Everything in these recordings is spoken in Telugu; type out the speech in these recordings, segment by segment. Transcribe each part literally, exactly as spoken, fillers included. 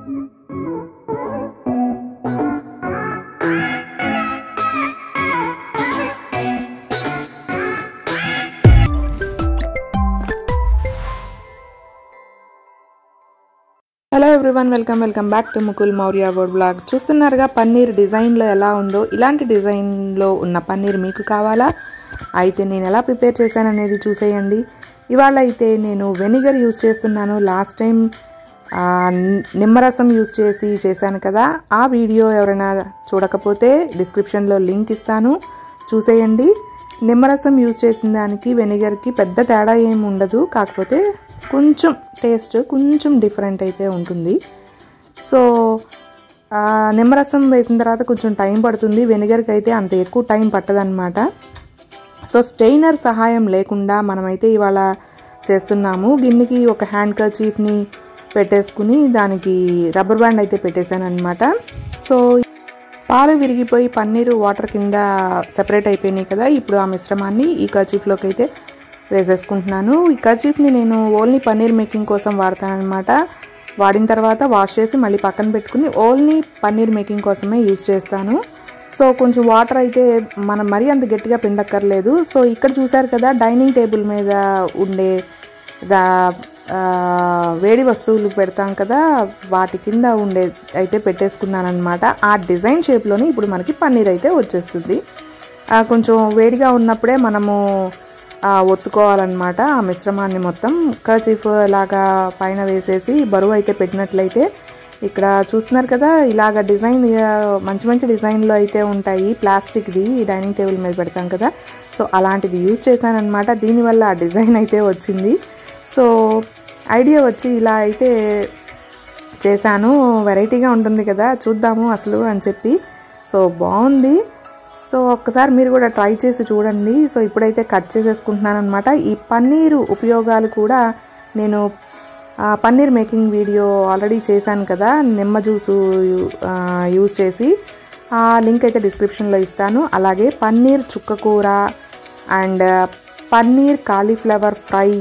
Hello everyone, welcome welcome back to Mukul Mourya word blog. చూస్తున్నారుగా పన్నీర్ డిజైన్లో ఎలా ఉందో. ఇలాంటి డిజైన్లో ఉన్న పన్నీర్ మీకు కావాలా? అయితే నేను ఎలా ప్రిపేర్ చేశాననేది చూసేయండి. ఇవాళ అయితే నేను వెనిగర్ యూజ్ చేస్తున్నాను. లాస్ట్ టైం నిమ్మరసం యూజ్ చేసి చేశాను కదా, ఆ వీడియో ఎవరైనా చూడకపోతే డిస్క్రిప్షన్లో లింక్ ఇస్తాను, చూసేయండి. నిమ్మరసం యూజ్ చేసిన దానికి వెనిగర్కి పెద్ద తేడా ఏమి ఉండదు, కాకపోతే కొంచెం టేస్ట్ కొంచెం డిఫరెంట్ అయితే ఉంటుంది. సో నిమ్మరసం వేసిన తర్వాత కొంచెం టైం పడుతుంది, వెనిగర్కి అయితే అంత ఎక్కువ టైం పట్టదనమాట. సో స్ట్రెయినర్ సహాయం లేకుండా మనమైతే ఇవాళ చేస్తున్నాము. గిన్నెకి ఒక హ్యాండ్ కర్చీఫ్ని పెట్టేసుకుని దానికి రబ్బర్ బ్యాండ్ అయితే పెట్టేశాను అనమాట. సో పాలు విరిగిపోయి పన్నీరు వాటర్ కింద సెపరేట్ అయిపోయినాయి కదా, ఇప్పుడు ఆ మిశ్రమాన్ని ఈ కర్చీఫ్లోకి అయితే వేసేసుకుంటున్నాను. ఈ కర్చీఫ్ని నేను ఓన్లీ పన్నీర్ మేకింగ్ కోసం వాడతాను అనమాట. వాడిన తర్వాత వాష్ చేసి మళ్ళీ పక్కన పెట్టుకుని ఓన్లీ పన్నీర్ మేకింగ్ కోసమే యూజ్ చేస్తాను. సో కొంచెం వాటర్ అయితే మనం మరీ అంత గట్టిగా పిండక్కర్లేదు. సో ఇక్కడ చూసారు కదా, డైనింగ్ టేబుల్ మీద ఉండే దా వేడి వస్తువులు పెడతాం కదా, వాటి కింద ఉండే అయితే పెట్టేసుకున్నాను అనమాట. ఆ డిజైన్ షేప్లోనే ఇప్పుడు మనకి పన్నీర్ అయితే వచ్చేస్తుంది. కొంచెం వేడిగా ఉన్నప్పుడే మనము ఒత్తుకోవాలన్నమాట. ఆ మిశ్రమాన్ని మొత్తం కర్చీఫ్ లాగా పైన వేసేసి బరువు అయితే పెట్టినట్లయితే, ఇక్కడ చూస్తున్నారు కదా, ఇలాగ డిజైన్ మంచి మంచి డిజైన్లో అయితే ఉంటాయి. ప్లాస్టిక్ది డైనింగ్ టేబుల్ మీద పెడతాం కదా, సో అలాంటిది యూజ్ చేశానమాట. దీనివల్ల ఆ డిజైన్ అయితే వచ్చింది. సో ఐడియా వచ్చి ఇలా అయితే చేశాను. వెరైటీగా ఉంటుంది కదా, చూద్దాము అసలు అని చెప్పి. సో బాగుంది. సో ఒక్కసారి మీరు కూడా ట్రై చేసి చూడండి. సో ఇప్పుడైతే కట్ చేసేసుకుంటున్నాను అనమాట. ఈ పన్నీరు ఉపయోగాలు కూడా నేను పన్నీర్ మేకింగ్ వీడియో ఆల్రెడీ చేశాను కదా, నిమ్మ జ్యూసు యూజ్ చేసి, ఆ లింక్ అయితే డిస్క్రిప్షన్లో ఇస్తాను. అలాగే పన్నీర్ చుక్క కూర and paneer cauliflower fry,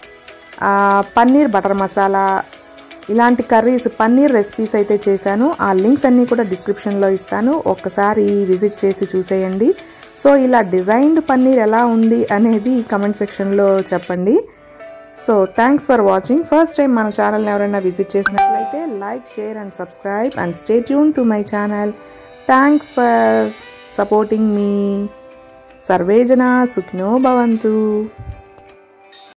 paneer butter masala, ఇలాంటి కర్రీస్ పన్నీర్ రెసిపీస్ అయితే చేశాను. ఆ లింక్స్ అన్నీ కూడా డిస్క్రిప్షన్లో ఇస్తాను, ఒక్కసారి విజిట్ చేసి చూసేయండి. సో ఇలా డిజైన్డ్ పన్నీర్ ఎలా ఉంది అనేది కమెంట్ సెక్షన్లో చెప్పండి. So thanks for watching. First time మన ఛానల్ని ఎవరైనా విజిట్ చేసినట్లయితే like, share and subscribe and stay tune to my channel. Thanks for supporting me. సర్వే జనా సుఖినో భవంతు.